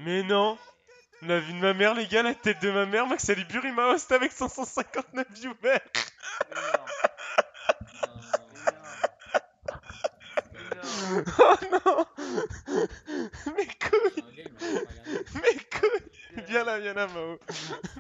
Mais non. La vie de ma mère, les gars, la tête de ma mère, Max Ali Burima host avec 559 viewers. Oh non. Mes couilles. Mes couilles. Viens là, Mao.